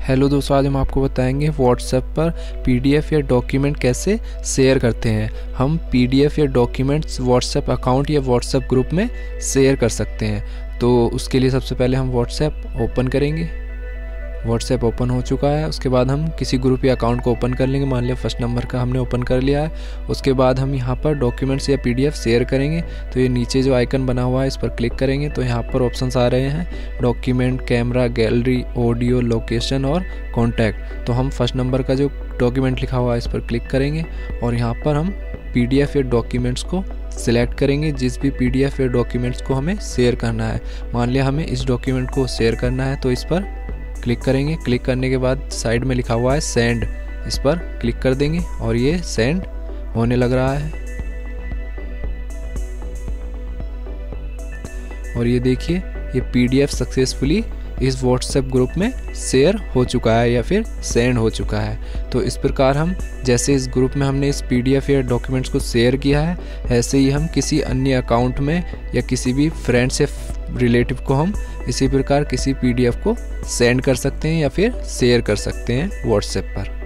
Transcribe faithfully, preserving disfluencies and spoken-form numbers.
Hello दोस्तों, आज हम आपको बताएंगे व्हाट्सएप पर पीडीएफ या डॉक्यूमेंट कैसे शेयर करते हैं। हम पीडीएफ या डॉक्यूमेंट्स व्हाट्सएप अकाउंट या व्हाट्सएप ग्रुप में शेयर कर सकते हैं। तो उसके लिए सबसे पहले हम व्हाट्सएप ओपन करेंगे। व्हाट्सएप ओपन हो चुका है। उसके बाद हम किसी ग्रुप या अकाउंट को ओपन कर लेंगे। मान लिया फर्स्ट नंबर का हमने ओपन कर लिया है। उसके बाद हम यहाँ पर डॉक्यूमेंट्स या पीडीएफ शेयर करेंगे। तो ये नीचे जो आइकन बना हुआ है इस पर क्लिक करेंगे तो यहाँ पर ऑप्शंस आ रहे हैं, document, camera, gallery, audio, location और कॉन्टैक्ट। तो हम फर्स्ट नंबर का जो डॉक्यूमेंट लिखा हुआ है इस पर क्लिक करेंगे और यहाँ पर हम पीडीएफ या डॉक्यूमेंट्स को सिलेक्ट करेंगे। जिस भी पीडीएफ या डॉक्यूमेंट्स को हमें शेयर करना है, मान लिया हमें इस डॉक्यूमेंट को शेयर करना है तो इस पर क्लिक करेंगे। क्लिक करने के बाद साइड में लिखा हुआ है सेंड, इस पर क्लिक कर देंगे और ये सेंड होने लग रहा है। और ये देखिए, ये पीडीएफ सक्सेसफुली इस व्हाट्सएप ग्रुप में शेयर हो चुका है या फिर सेंड हो चुका है। तो इस प्रकार हम जैसे इस ग्रुप में हमने इस पीडीएफ या डॉक्यूमेंट्स को शेयर किया है, ऐसे ही हम किसी अन्य अकाउंट में या किसी भी फ्रेंड से रिलेटिव को हम इसी प्रकार किसी पीडीएफ को सेंड कर सकते हैं या फिर शेयर कर सकते हैं व्हाट्सएप पर।